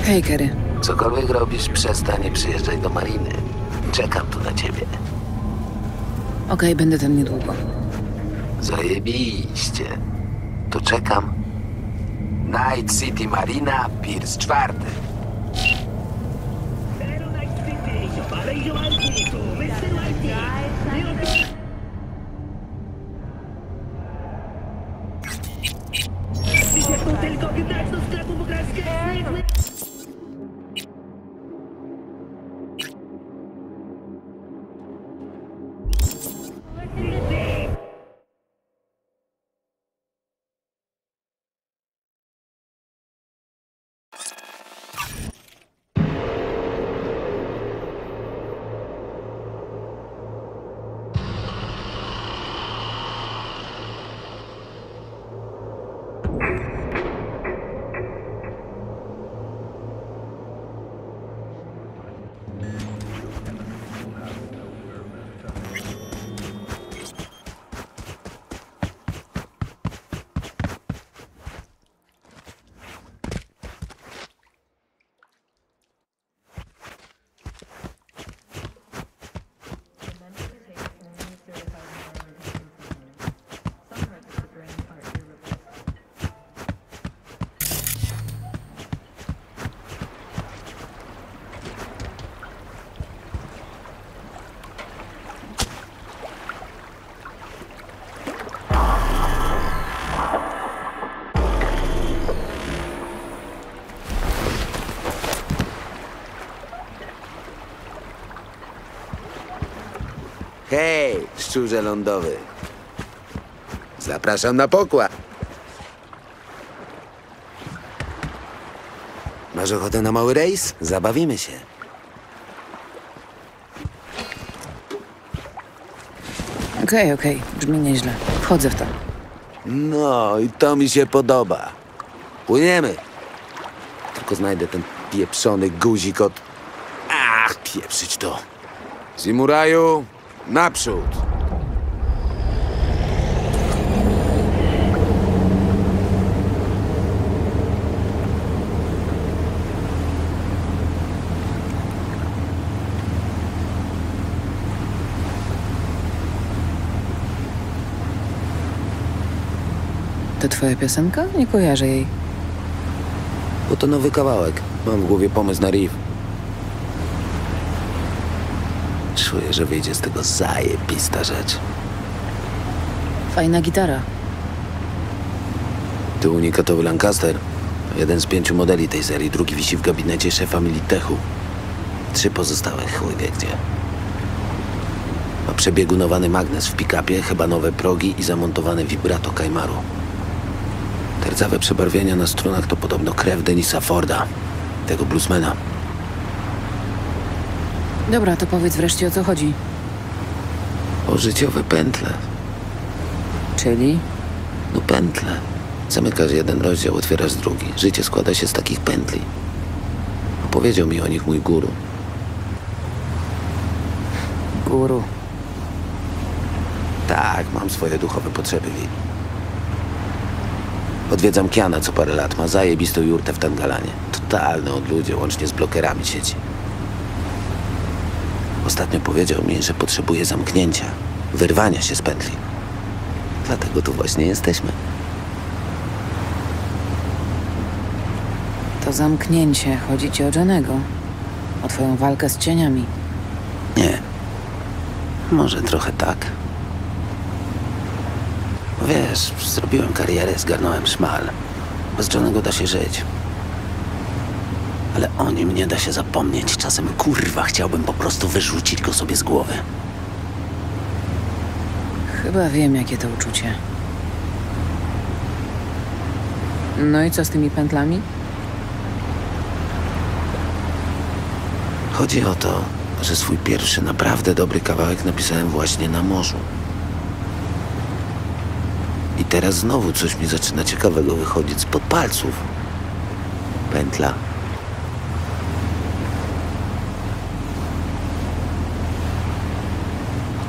Hej, Kerry. Cokolwiek robisz, przestań przyjeżdżać do mariny. Czekam tu na ciebie. Okej, będę tam niedługo. Zajebiście. To czekam. Night City Marina, Piers 4. Tylko wybrać do sklepu, bo Hej, szczurze lądowy. Zapraszam na pokład. Masz ochotę na mały rejs? Zabawimy się. Okej. Brzmi nieźle. Wchodzę w to. No i to mi się podoba. Płyniemy. Tylko znajdę ten pieprzony guzik od... Ach, pieprzyć to. Simuraju, naprzód. To twoja piosenka? Nie kojarzę jej. Bo to nowy kawałek. Mam w głowie pomysł na riff. Czuję, że wyjdzie z tego zajebista rzecz. Fajna gitara. To unikatowy Lancaster. Jeden z 5 modeli tej serii. Drugi wisi w gabinecie szefa Militechu. 3 pozostałe chuj wie gdzie. Ma przebiegunowany magnes w pick-upie, chyba nowe progi i zamontowane vibrato Kajmaru. Te rdzawe przebarwienia na strunach to podobno krew Denisa Forda, tego bluesmana. Dobra, to powiedz wreszcie, o co chodzi. O życiowe pętle. Czyli? No pętle. Zamykasz jeden rozdział, otwierasz drugi. Życie składa się z takich pętli. Opowiedział mi o nich mój guru. Guru. Tak, mam swoje duchowe potrzeby, Wi. Odwiedzam Kiana co parę lat. Ma zajebistą jurtę w Tangalanie. Totalny odludzie, łącznie z blokerami sieci. Ostatnio powiedział mi, że potrzebuje zamknięcia, wyrwania się z pętli. Dlatego tu właśnie jesteśmy. To zamknięcie. Chodzi ci o Johnego. O twoją walkę z cieniami. Nie. Może trochę tak. Wiesz, zrobiłem karierę, zgarnąłem szmal. Bez Johnego da się żyć. Ale o nim nie da się zapomnieć. Czasem, kurwa, chciałbym po prostu wyrzucić go sobie z głowy. Chyba wiem, jakie to uczucie. No i co z tymi pętlami? Chodzi o to, że swój pierwszy naprawdę dobry kawałek napisałem właśnie na morzu. I teraz znowu coś mi zaczyna ciekawego wychodzić spod palców. Pętla.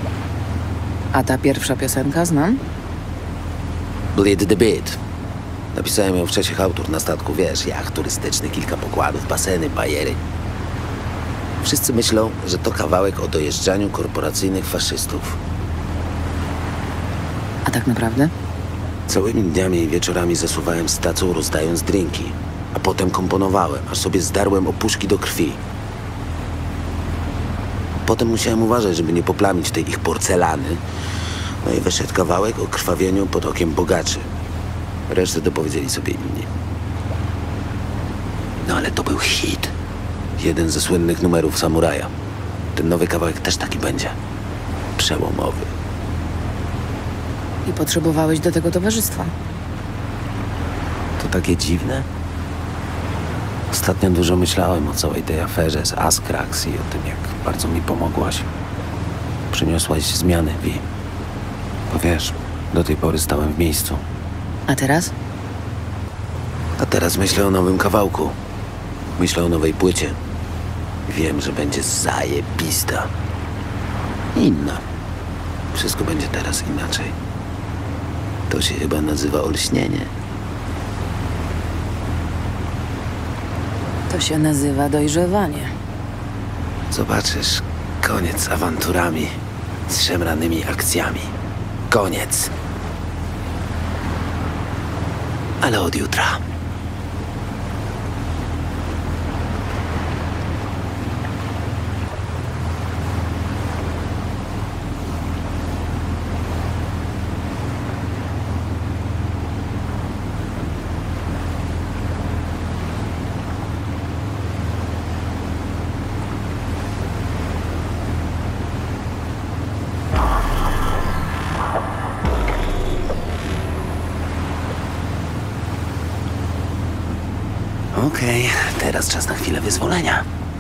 A ta pierwsza piosenka znam? Bleed the Beat. Napisałem ją w czasie chałtur na statku, wiesz, jacht turystyczny, kilka pokładów, baseny, bajery. Wszyscy myślą, że to kawałek o dojeżdżaniu korporacyjnych faszystów. A tak naprawdę? Całymi dniami i wieczorami zasuwałem z tacą, rozdając drinki. A potem komponowałem, aż sobie zdarłem opuszki do krwi. Potem musiałem uważać, żeby nie poplamić tej ich porcelany. No i wyszedł kawałek o krwawieniu pod okiem bogaczy. Resztę dopowiedzieli sobie inni. No ale to był hit. Jeden ze słynnych numerów Samuraja. Ten nowy kawałek też taki będzie. Przełomowy. I potrzebowałeś do tego towarzystwa. To takie dziwne? Ostatnio dużo myślałem o całej tej aferze z Askrax i o tym, jak bardzo mi pomogłaś. Przyniosłaś zmiany, Vi. Bo wiesz, do tej pory stałem w miejscu. A teraz? A teraz myślę o nowym kawałku. Myślę o nowej płycie. Wiem, że będzie zajebista. Inna. Wszystko będzie teraz inaczej. To się chyba nazywa olśnienie. To się nazywa dojrzewanie. Zobaczysz, koniec z awanturami, z szemranymi akcjami. Koniec. Ale od jutra. Okej, teraz czas na chwilę wyzwolenia.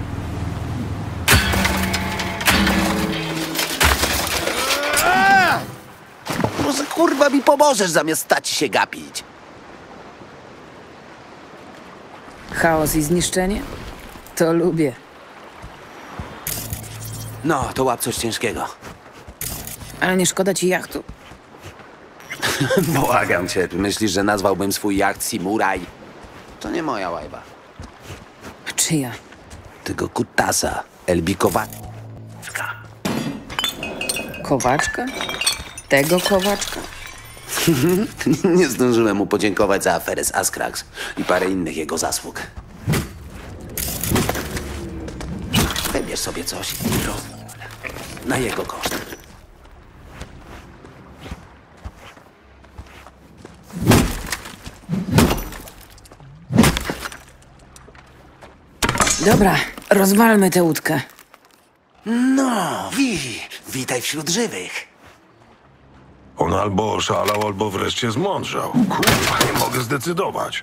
Może kurwa mi pomożesz, zamiast stać się gapić. Chaos i zniszczenie? To lubię. No, to łap coś ciężkiego. Ale nie szkoda ci jachtu? Błagam cię, myślisz, że nazwałbym swój jacht Simuraj? To nie moja łajba. Czyja? Tego kutasa, Elbikowa. Kowaczka? Tego kowaczka? Nie zdążyłem mu podziękować za aferę z Askrax i parę innych jego zasług. Wybierz sobie coś i rozwal. Na jego koszt. Dobra, rozwalmy tę łódkę. No, witaj wśród żywych. On albo oszalał, albo wreszcie zmądrzał. Kurwa, nie mogę zdecydować.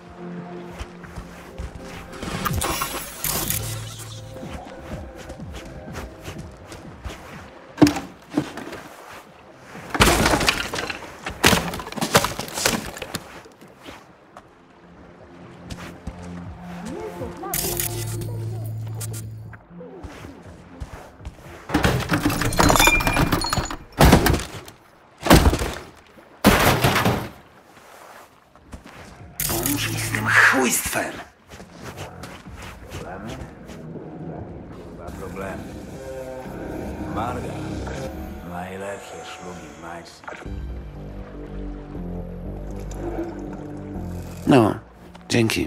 Pomóż mi z tym chujstwem. Problemy. Marga. Najlepsze szlugi w Majsce. No, dzięki.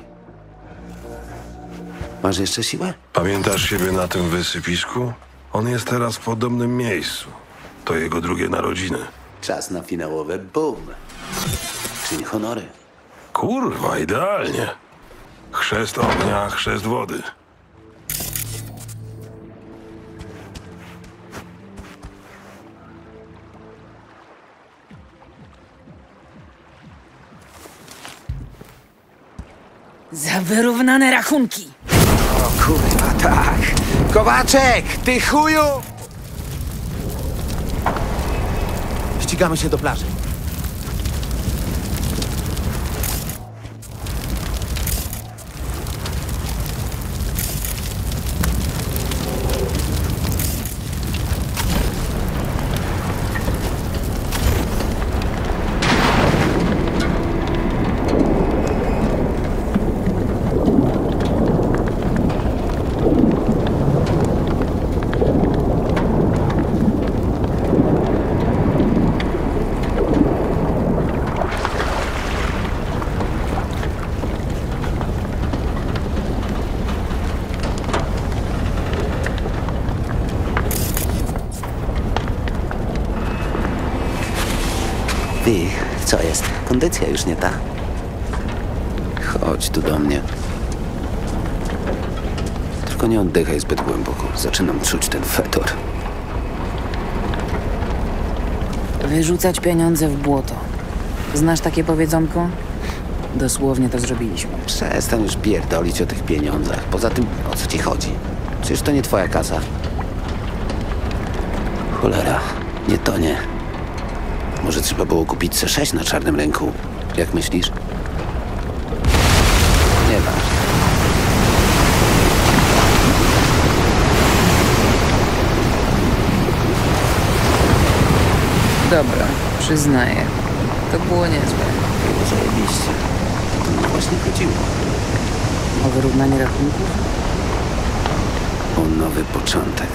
Masz jeszcze siłę? Pamiętasz siebie na tym wysypisku? On jest teraz w podobnym miejscu. To jego drugie narodziny. Czas na finałowe boom. Czyń honory. Kurwa, idealnie. Chrzest ognia, chrzest wody. Za wyrównane rachunki! O kurwa, tak. Kowaczek, ty chuju! Ścigamy się do plaży. Co jest? Kondycja już nie ta. Chodź tu do mnie. Tylko nie oddychaj zbyt głęboko. Zaczynam czuć ten fetor. Wyrzucać pieniądze w błoto. Znasz takie powiedzonko? Dosłownie to zrobiliśmy. Przestań już pierdolić o tych pieniądzach. Poza tym, o co ci chodzi? Przecież to nie twoja kasa. Cholera, nie to nie. Może trzeba było kupić C6 na czarnym rynku? Jak myślisz? Nie ma. Dobra, przyznaję. To było niezłe. Było zajebiście. To mi właśnie chodziło. O wyrównanie rachunków? O nowy początek.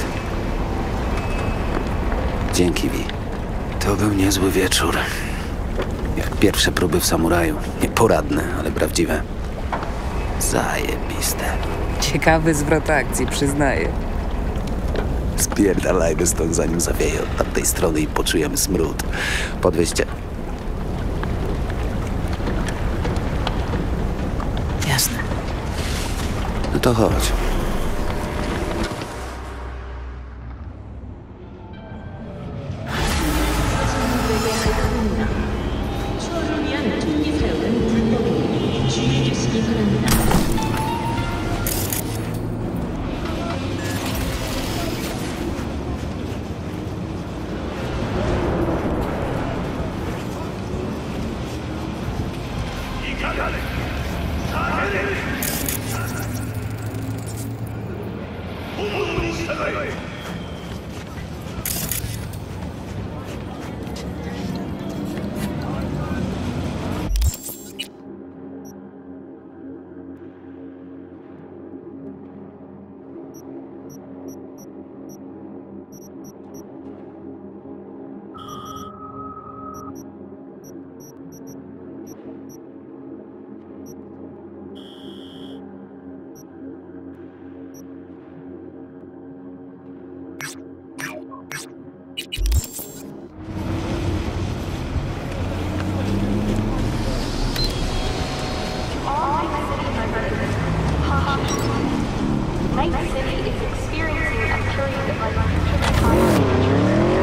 Dzięki, Vi. To był niezły wieczór. Jak pierwsze próby w samuraju. Nieporadne, ale prawdziwe. Zajebiste. Ciekawy zwrot akcji, przyznaję. Spierdalajmy stąd, zanim zawieje od tamtej strony i poczujemy smród. Podwieźcie. Jasne. No to chodź. 추월을 위한 총기 사용은 불법이니 주의해 주시기 바랍니다. Night City is experiencing a period of unusually high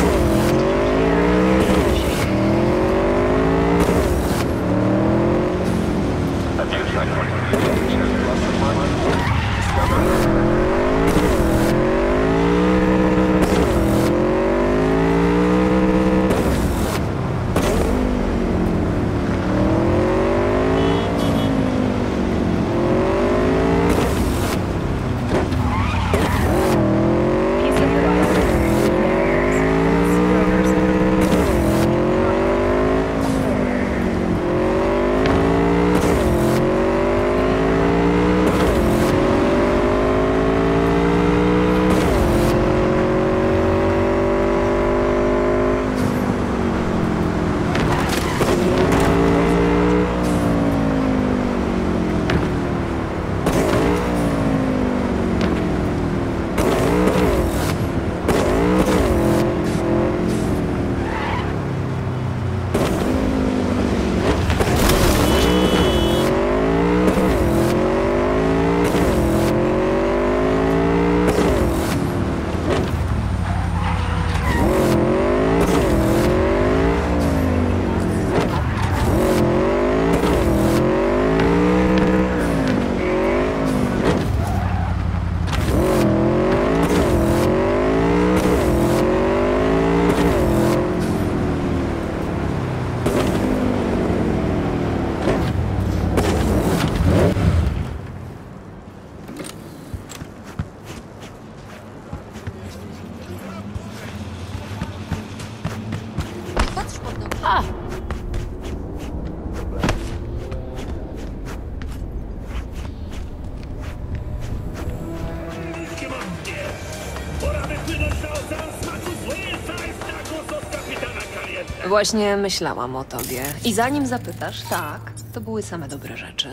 Właśnie myślałam o tobie. I zanim zapytasz, tak, to były same dobre rzeczy.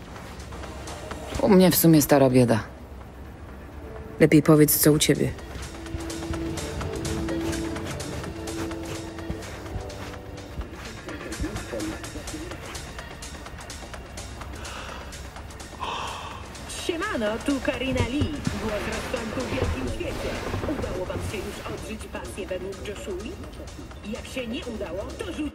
U mnie w sumie stara bieda. Lepiej powiedz, co u ciebie. Siemano, tu Karina Lee. Głos rozsądku w wielkim świecie. Udało wam się już odżyć pasję według Joshui? Jak się nie udało, to rzuć...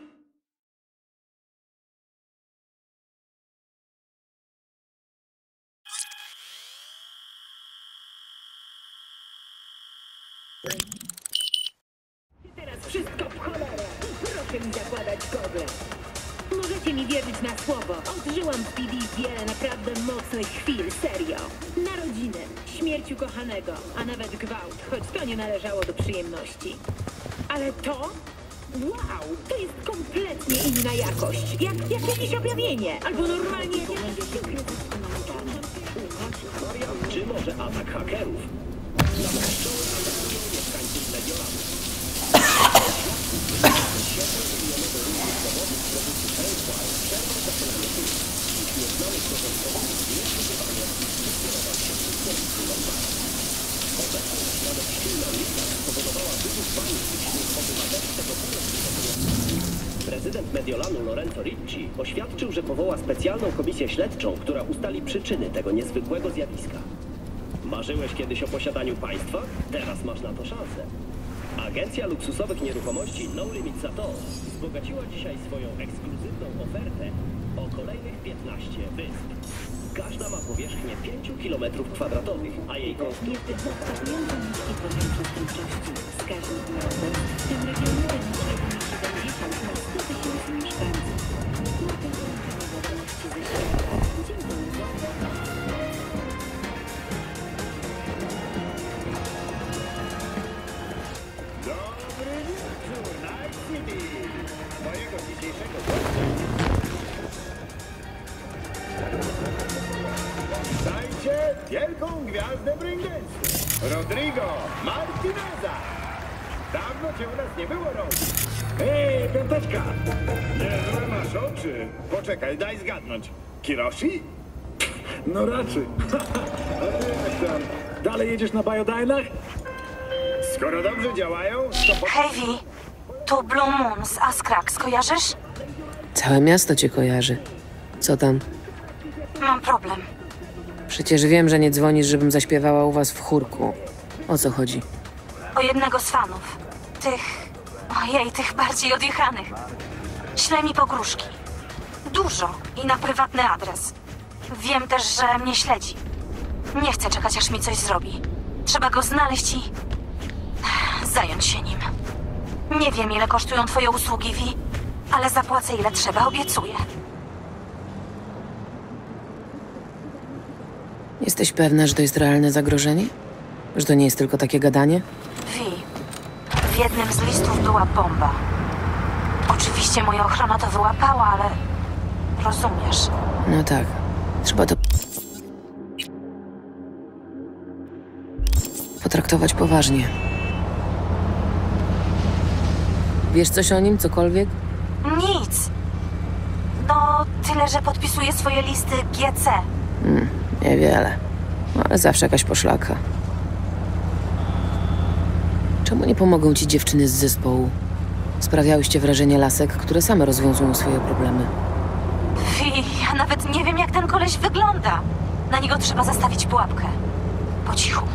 Teraz wszystko w cholerę. Proszę mi zakładać gogle. Możecie mi wierzyć na słowo. Odżyłam w PD wiele naprawdę mocnych chwil, serio. Narodziny, śmierć ukochanego, a nawet gwałt, choć to nie należało do przyjemności. Ale to? Wow, to jest kompletnie inna jakość. Jak jakieś objawienie, albo normalnie jakiś... Czy może atak hakerów? Prezydent Mediolanu Lorenzo Ricci oświadczył, że powoła specjalną komisję śledczą, która ustali przyczyny tego niezwykłego zjawiska. Marzyłeś kiedyś o posiadaniu państwa? Teraz masz na to szansę. Agencja luksusowych nieruchomości No Limit Sator wzbogaciła dzisiaj swoją ekskluzywną ofertę o kolejnych 15 wysp. Każda ma powierzchnię 5 km², a jej konstrukcja... Zaskakująco niski poziom przestępczości. Z każdym dniem w tym regionie będzie 70 na 100 tysięcy mieszkańców. Na tym połączone wiadomości ze świata. Dziękuję bardzo. Dobry wieczór, Night City! Mojego dzisiejszego Dajcie wielką gwiazdę breakdance'u, Rodrigo Martineza! Dawno cię u nas nie było, Rod. Hej, piąteczka! Niezłe masz oczy. Poczekaj, daj zgadnąć. Kiroshi? No raczej. A ty jak tam? Dalej jedziesz na Biodynach? Skoro dobrze działają, to... Heavy, tu Blue Moon z Askrax, kojarzysz? Całe miasto cię kojarzy. Co tam? Mam problem. Przecież wiem, że nie dzwonisz, żebym zaśpiewała u was w chórku. O co chodzi? O jednego z fanów. Tych bardziej odjechanych. Śle mi pogróżki. Dużo i na prywatny adres. Wiem też, że mnie śledzi. Nie chcę czekać, aż mi coś zrobi. Trzeba go znaleźć i... zająć się nim. Nie wiem, ile kosztują twoje usługi, Vi, ale zapłacę, ile trzeba, obiecuję. Jesteś pewna, że to jest realne zagrożenie? Że to nie jest tylko takie gadanie? Vi, w jednym z listów była bomba. Oczywiście moja ochrona to wyłapała, ale... rozumiesz. No tak. Trzeba to... potraktować poważnie. Wiesz coś o nim? Cokolwiek? Nic. No, tyle, że podpisuje swoje listy GC. Niewiele. Ale zawsze jakaś poszlaka. Czemu nie pomogą ci dziewczyny z zespołu? Sprawiałyście wrażenie lasek, które same rozwiązują swoje problemy. Vi, ja nawet nie wiem, jak ten koleś wygląda. Na niego trzeba zastawić pułapkę. Po cichu.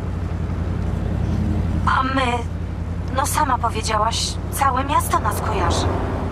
A my... no sama powiedziałaś, całe miasto nas kojarzy.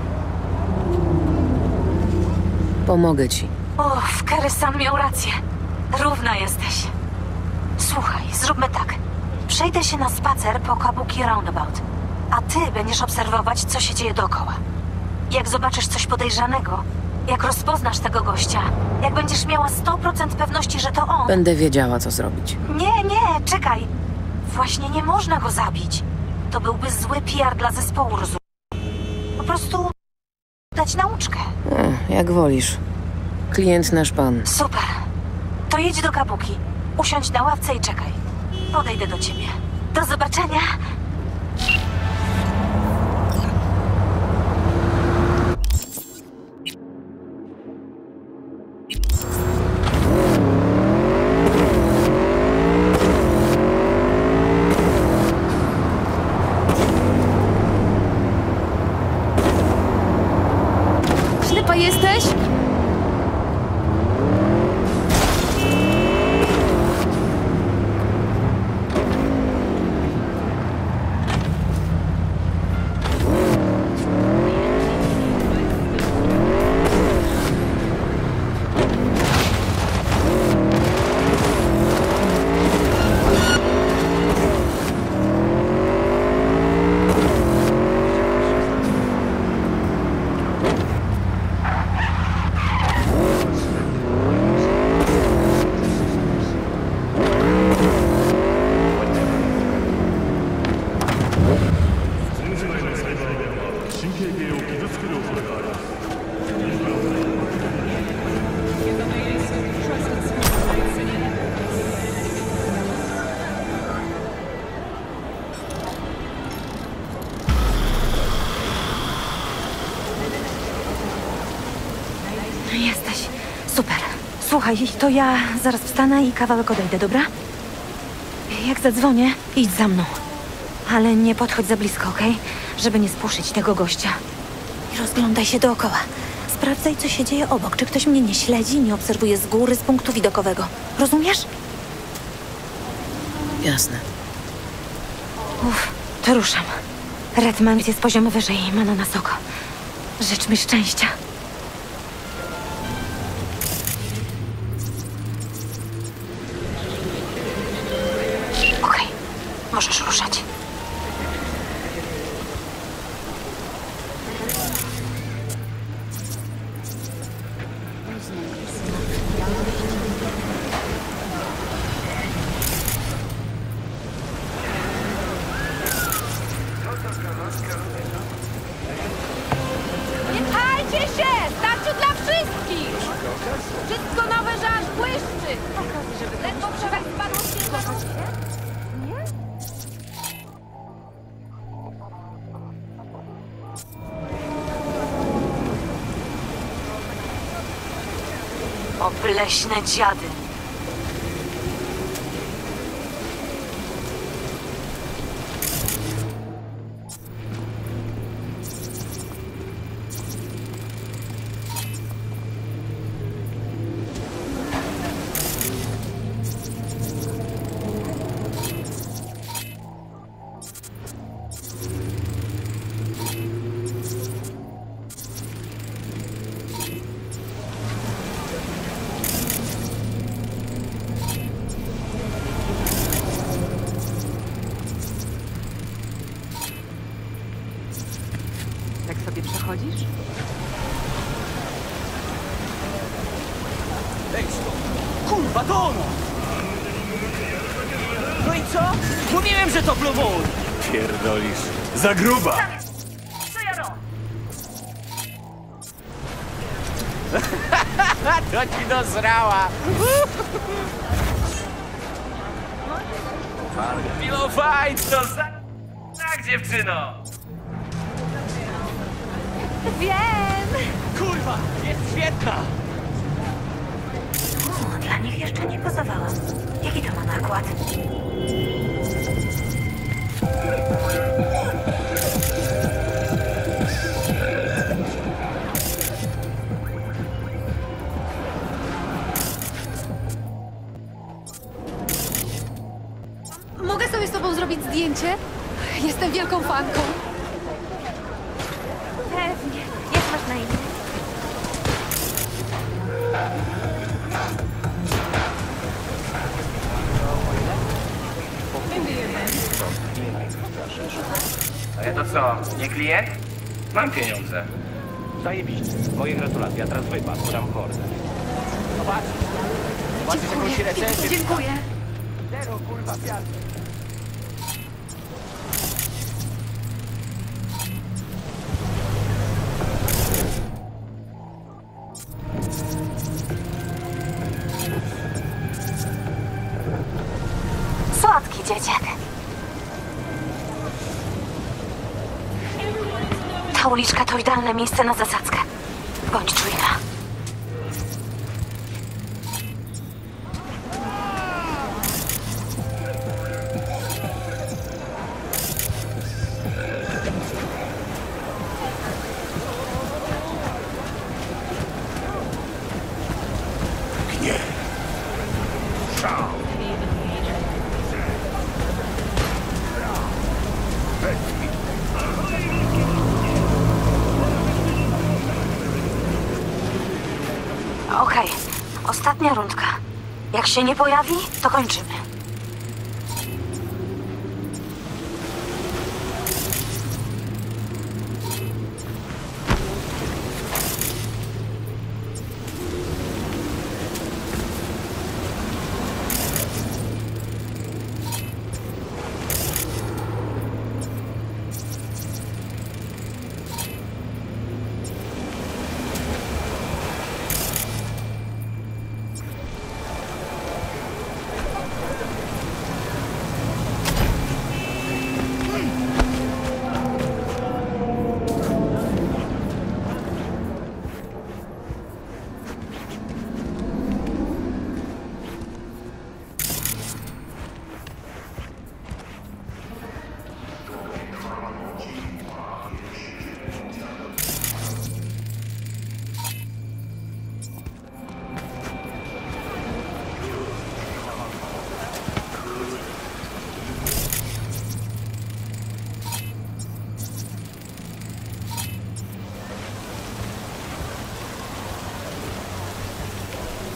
Pomogę ci. Uff, Kerry-san miał rację. Równa jesteś. Słuchaj, zróbmy tak. Przejdę się na spacer po Kabuki Roundabout, a ty będziesz obserwować, co się dzieje dookoła. Jak zobaczysz coś podejrzanego, jak rozpoznasz tego gościa, jak będziesz miała 100% pewności, że to on... Będę wiedziała, co zrobić. Nie, czekaj. Właśnie nie można go zabić. To byłby zły PR dla zespołu, rozumiesz? Po prostu dać nauczkę. Jak wolisz. Klient nasz pan. Super. To jedź do Kabuki. Usiądź na ławce i czekaj. Podejdę do ciebie. Do zobaczenia. Ślepa jesteś? jesteś. Super. Słuchaj, to ja zaraz wstanę i kawałek odejdę, dobra? Jak zadzwonię, idź za mną. Ale nie podchodź za blisko, okej? Żeby nie spłoszyć tego gościa. I rozglądaj się dookoła. Sprawdzaj, co się dzieje obok. Czy ktoś mnie nie śledzi, nie obserwuje z góry, z punktu widokowego. Rozumiesz? Jasne. To ruszam. Redmond jest poziom wyżej i ma na nas oko. Życz mi szczęścia. Okej, możesz ruszać. Nie pchajcie się! Starczy dla wszystkich! Wszystko nowe, że aż błyszczy! Ledwo przewag spadło z ciężarówki. Nie? Obleśne dziady. Tak sobie przechodzisz? Ej, kurwa, to ono! No i co? Mówiłem, że to Blue Moon! Pierdolisz. Za gruba! To ci dozrała! Pillow fight, to za... Tak, dziewczyno! Wiem! Kurwa, jest świetna! Dla nich jeszcze nie pozowałam. Jaki to ma nakład? Mogę sobie z tobą zrobić zdjęcie? Jestem wielką fanką. Pewnie. Jak masz na imię? Ale to co, nie klient? Mam pieniądze. Zajebiście. Moje gratulacje, a teraz wypad, podam hordę. Zobacz. Zobaczysz jakąś recenzję. Dziękuję. Zero, kurwa, piardy. Słodki dzieciak. Ta uliczka to idealne miejsce na zasadzkę. Bądź czujna. Okej, ostatnia rundka. Jak się nie pojawi, to kończymy.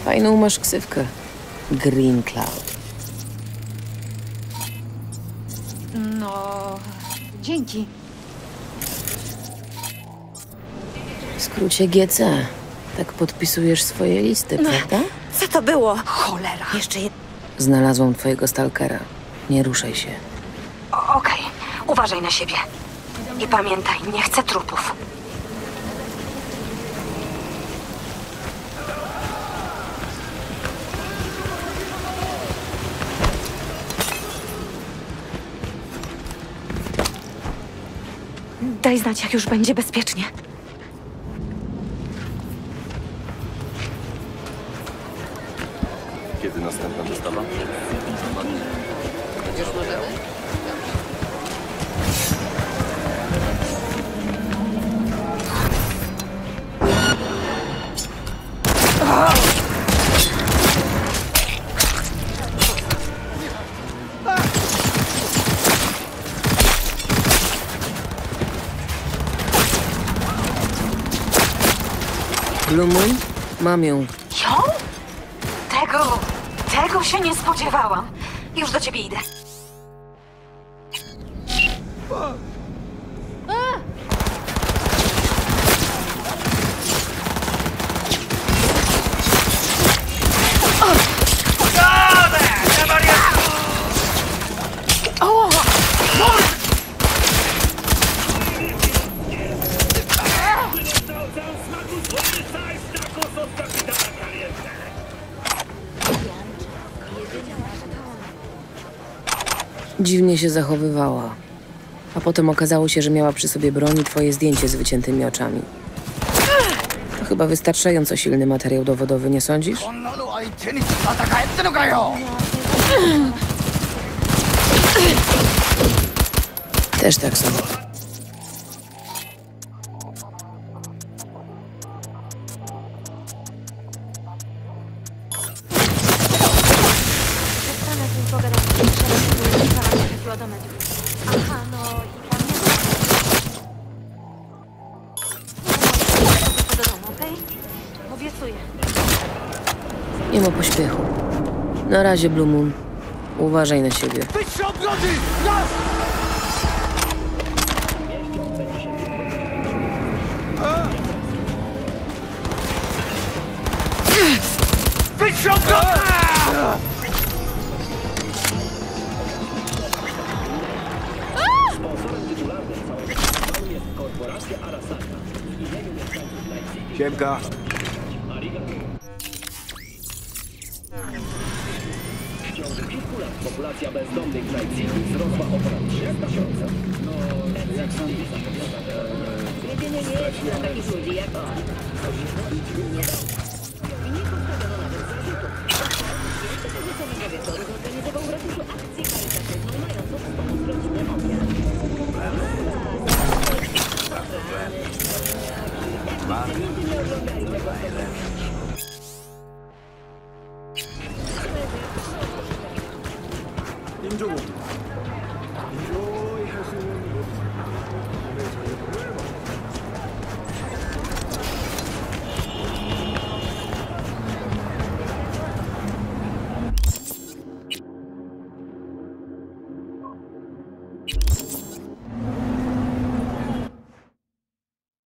Fajną masz ksywkę. Green Cloud. No, dzięki. W skrócie GC. Tak podpisujesz swoje listy, prawda? Co to było? Cholera. Jeszcze jedno. Znalazłam twojego stalkera. Nie ruszaj się. Okej, uważaj na siebie. I pamiętaj, nie chcę trupów. Daj znać, jak już będzie bezpiecznie. Kiedy następna dostawa? Już możemy? Blue Moon? Mam ją. Ją? Tego się nie spodziewałam. Już do ciebie idę. Dziwnie się zachowywała. A potem okazało się, że miała przy sobie broń i twoje zdjęcie z wyciętymi oczami. To chyba wystarczająco silny materiał dowodowy, nie sądzisz? Też tak sądzę. Aha, no i tam nie do domu, okej? Obiecuję. Nie ma pośpiechu. Na razie, Blue Moon. Uważaj na siebie. Siemka. W ciągu kilku lat populacja bezdomnych w Night City wzrosła o ponad 300%. No, jak sądzisz? Nie znam takich ludzi jak on. I nie postawiono nawet zarzutów. Jeszcze tego samego wieczoru zorganizował w ratuszu akcję charytatywną mającą wspomóc rodzinę ofiar. Nigdy nie oglądali tego programu.